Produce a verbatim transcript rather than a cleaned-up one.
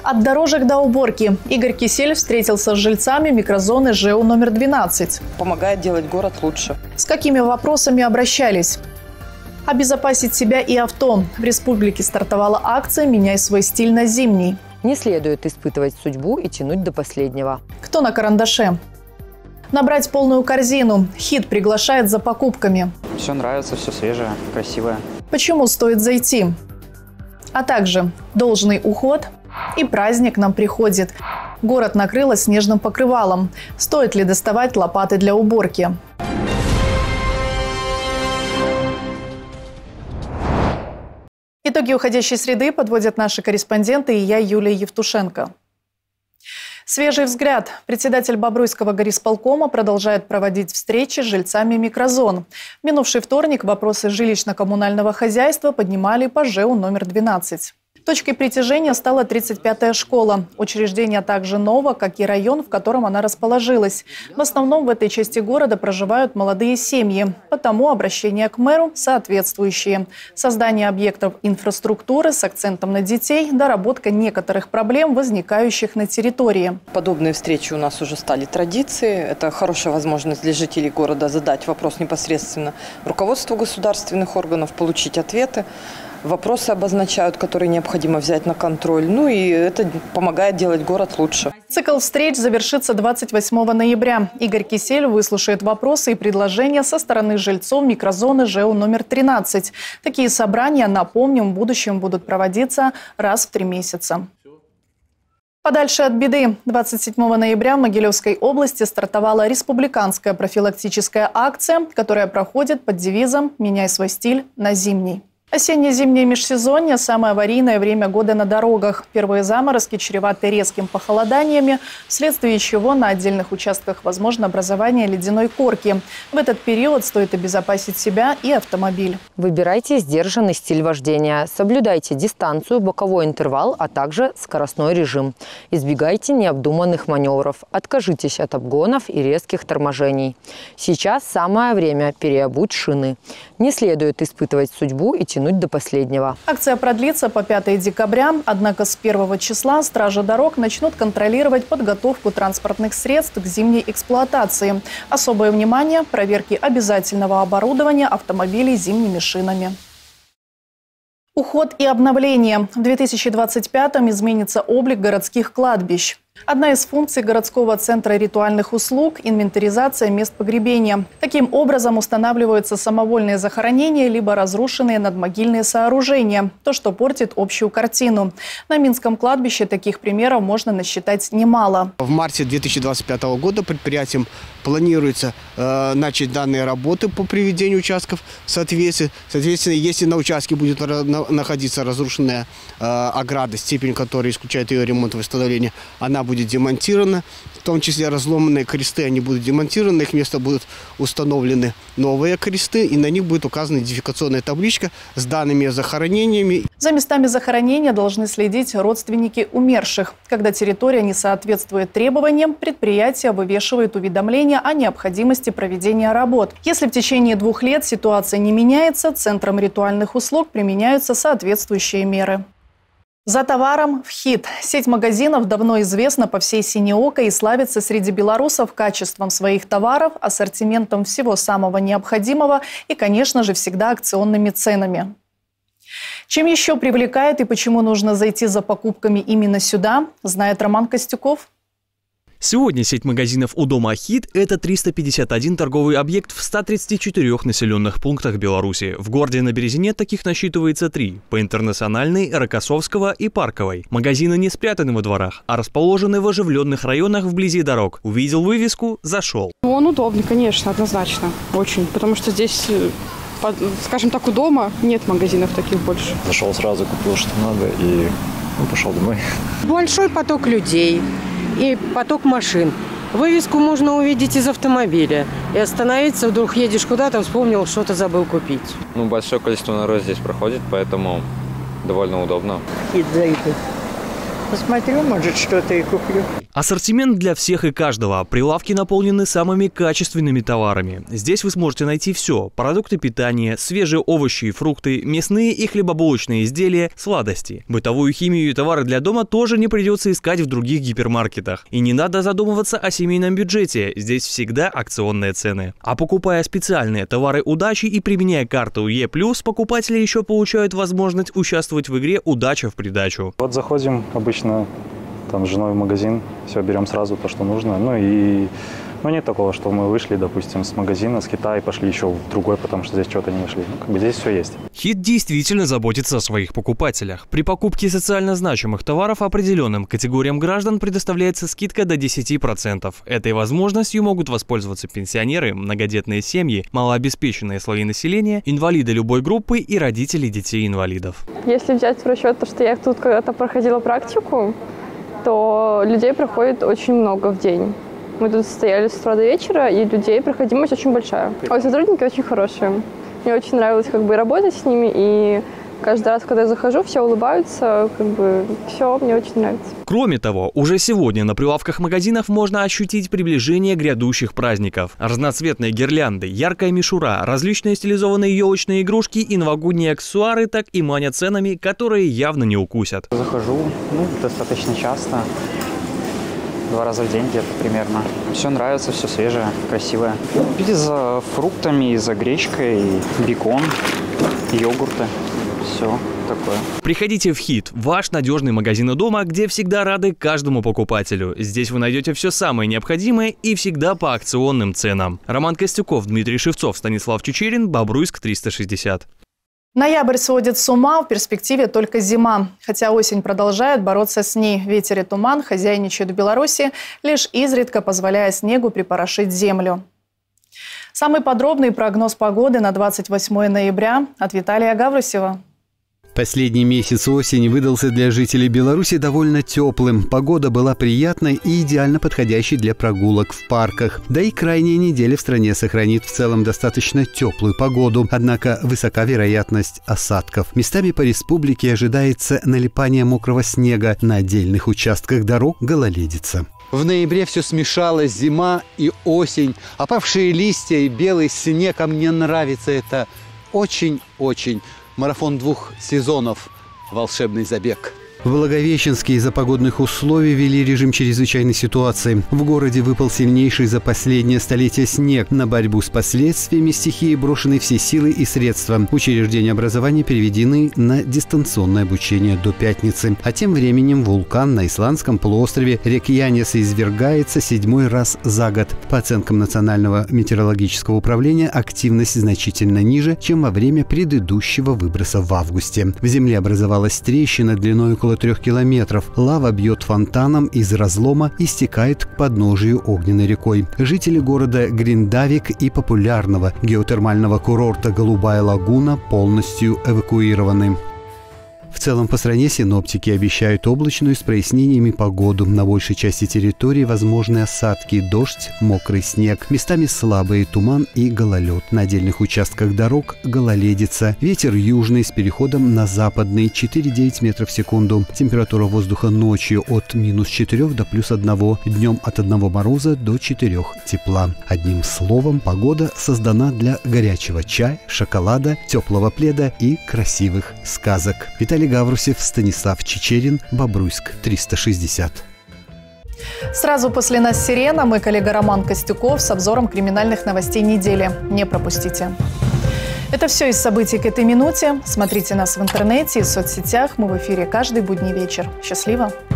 От дорожек до уборки. Игорь Кисель встретился с жильцами микрозоны ЖЭУ номер двенадцать. Помогает делать город лучше. С какими вопросами обращались? Обезопасить себя и авто. В республике стартовала акция «Меняй свой стиль на зимний». Не следует испытывать судьбу и тянуть до последнего. Кто на карандаше? Набрать полную корзину. Хит приглашает за покупками. Все нравится, все свежее, красивое. Почему стоит зайти? А также должный уход и праздник нам приходит. Город накрыло снежным покрывалом. Стоит ли доставать лопаты для уборки? Итоги уходящей среды подводят наши корреспонденты и я, Юлия Евтушенко. Свежий взгляд. Председатель Бобруйского горисполкома продолжает проводить встречи с жильцами микрозон. В минувший вторник вопросы жилищно-коммунального хозяйства поднимали по ЖЭУ номер двенадцать. Точкой притяжения стала тридцать пятая школа. Учреждение также ново, как и район, в котором она расположилась. В основном в этой части города проживают молодые семьи. Потому обращения к мэру соответствующие. Создание объектов инфраструктуры с акцентом на детей, доработка некоторых проблем, возникающих на территории. Подобные встречи у нас уже стали традицией. Это хорошая возможность для жителей города задать вопрос непосредственно руководству государственных органов, получить ответы. Вопросы обозначают, которые необходимо взять на контроль. Ну и это помогает делать город лучше. Цикл встреч завершится двадцать восьмого ноября. Игорь Кисель выслушает вопросы и предложения со стороны жильцов микрозоны ЖЭУ номер тринадцать. Такие собрания, напомним, в будущем будут проводиться раз в три месяца. Подальше от беды. двадцать седьмого ноября в Могилевской области стартовала республиканская профилактическая акция, которая проходит под девизом «Меняй свой стиль на зимний». Осенне-зимнее межсезонье – самое аварийное время года на дорогах. Первые заморозки чреваты резким похолоданиями, вследствие чего на отдельных участках возможно образование ледяной корки. В этот период стоит обезопасить себя и автомобиль. Выбирайте сдержанный стиль вождения. Соблюдайте дистанцию, боковой интервал, а также скоростной режим. Избегайте необдуманных маневров. Откажитесь от обгонов и резких торможений. Сейчас самое время переобуть шины. Не следует испытывать судьбу и тянуть до последнего. Акция продлится по пятое декабря, однако с первого числа стражи дорог начнут контролировать подготовку транспортных средств к зимней эксплуатации. Особое внимание – проверки обязательного оборудования автомобилей зимними шинами. Уход и обновление. В две тысячи двадцать пятом изменится облик городских кладбищ. Одна из функций городского центра ритуальных услуг – инвентаризация мест погребения. Таким образом устанавливаются самовольные захоронения либо разрушенные надмогильные сооружения, то, что портит общую картину. На Минском кладбище таких примеров можно насчитать немало. В марте две тысячи двадцать пятого года предприятием планируется э, начать данные работы по приведению участков в соответствии. Соответственно, если на участке будет находиться разрушенная э, ограда, степень которой исключает ее ремонт и восстановление, она будет демонтирована, в том числе разломанные кресты, они будут демонтированы, на их место будут установлены новые кресты, и на них будет указана идентификационная табличка с данными захоронениями. За местами захоронения должны следить родственники умерших. Когда территория не соответствует требованиям, предприятие вывешивает уведомления о необходимости проведения работ. Если в течение двух лет ситуация не меняется, Центром ритуальных услуг применяются соответствующие меры. За товаром в хит. Сеть магазинов давно известна по всей Синеокой и славится среди белорусов качеством своих товаров, ассортиментом всего самого необходимого и, конечно же, всегда акционными ценами. Чем еще привлекает и почему нужно зайти за покупками именно сюда, знает Роман Костюков. Сегодня сеть магазинов у дома «Хит» – это триста пятьдесят один торговый объект в ста тридцати четырёх населенных пунктах Беларуси. В городе на Березине таких насчитывается три – по Интернациональной, Рокоссовского и Парковой. Магазины не спрятаны во дворах, а расположены в оживленных районах вблизи дорог. Увидел вывеску – зашел. Он удобный, конечно, однозначно. Очень. Потому что здесь, скажем так, у дома нет магазинов таких больше. Зашел сразу, купил, что надо, и ну, пошел домой. Большой поток людей и поток машин. Вывеску можно увидеть из автомобиля и остановиться, вдруг едешь куда-то, вспомнил, что-то забыл купить. Ну, большое количество народа здесь проходит, поэтому довольно удобно. И зайду. Посмотрю, может, что-то и куплю. Ассортимент для всех и каждого. Прилавки наполнены самыми качественными товарами. Здесь вы сможете найти все: продукты питания, свежие овощи и фрукты, мясные и хлебобулочные изделия, сладости. Бытовую химию и товары для дома тоже не придется искать в других гипермаркетах. И не надо задумываться о семейном бюджете. Здесь всегда акционные цены. А покупая специальные товары удачи и применяя карту Е плюс, покупатели еще получают возможность участвовать в игре «Удача в придачу». Вот заходим обычно там с женой в магазин, все берем сразу то, что нужно. Ну и ну, нет такого, что мы вышли, допустим, с магазина, с Китая, пошли еще в другой, потому что здесь что-то не нашли. Ну, как бы здесь все есть. Хит действительно заботится о своих покупателях. При покупке социально значимых товаров определенным категориям граждан предоставляется скидка до десяти процентов. Этой возможностью могут воспользоваться пенсионеры, многодетные семьи, малообеспеченные слои населения, инвалиды любой группы и родители детей-инвалидов. Если взять в расчет то, что я тут когда-то проходила практику, то людей проходит очень много в день. Мы тут стояли с утра до вечера, и людей проходимость очень большая. А сотрудники очень хорошие. Мне очень нравилось как бы работать с ними, и каждый раз, когда я захожу, все улыбаются, как бы все мне очень нравится. Кроме того, уже сегодня на прилавках магазинов можно ощутить приближение грядущих праздников. Разноцветные гирлянды, яркая мишура, различные стилизованные елочные игрушки и новогодние аксессуары так и манят ценами, которые явно не укусят. Захожу, ну, достаточно часто. Два раза в день где-то примерно. Все нравится, все свежее, красивое. И за фруктами, и за гречкой, и бекон, йогурты. Все такое. Приходите в Хит, ваш надежный магазин у дома, где всегда рады каждому покупателю. Здесь вы найдете все самое необходимое и всегда по акционным ценам. Роман Костюков, Дмитрий Шевцов, Станислав Чечерин, Бобруйск триста шестьдесят. Ноябрь сводит с ума, в перспективе только зима. Хотя осень продолжает бороться с ней. Ветер и туман хозяйничают в Беларуси, лишь изредка позволяя снегу припорошить землю. Самый подробный прогноз погоды на двадцать восьмое ноября от Виталия Гаврусева. Последний месяц осени выдался для жителей Беларуси довольно теплым. Погода была приятной и идеально подходящей для прогулок в парках. Да и крайняя неделя в стране сохранит в целом достаточно теплую погоду. Однако высока вероятность осадков. Местами по республике ожидается налипание мокрого снега. На отдельных участках дорог гололедица. В ноябре все смешалось, зима и осень. Опавшие листья и белый снег, а мне нравится это очень-очень. Марафон двух сезонов. Волшебный забег. В Благовещенске из-за погодных условий ввели режим чрезвычайной ситуации. В городе выпал сильнейший за последнее столетие снег. На борьбу с последствиями стихии брошены все силы и средства. Учреждения образования переведены на дистанционное обучение до пятницы. А тем временем вулкан на Исландском полуострове Рейкьянес извергается седьмой раз за год. По оценкам Национального метеорологического управления, активность значительно ниже, чем во время предыдущего выброса в августе. В земле образовалась трещина длиной около трех километров. Лава бьет фонтаном из разлома и стекает к подножию огненной рекой. Жители города Гриндавик и популярного геотермального курорта Голубая лагуна полностью эвакуированы. В целом по стране синоптики обещают облачную с прояснениями погоду. На большей части территории возможны осадки, дождь, мокрый снег. Местами слабый туман и гололед. На отдельных участках дорог гололедица. Ветер южный с переходом на западный четыре-девять метров в секунду. Температура воздуха ночью от минус четырёх до плюс одного. Днем от одного мороза до четырёх тепла. Одним словом, погода создана для горячего чая, шоколада, теплого пледа и красивых сказок. Виталий Гаврусев, Станислав Чечерин, Бобруйск триста шестьдесят. Сразу после нас «Сирена». Мы коллега Роман Костюков с обзором криминальных новостей недели. Не пропустите. Это все из событий к этой минуте. Смотрите нас в интернете и в соцсетях. Мы в эфире каждый будний вечер. Счастливо!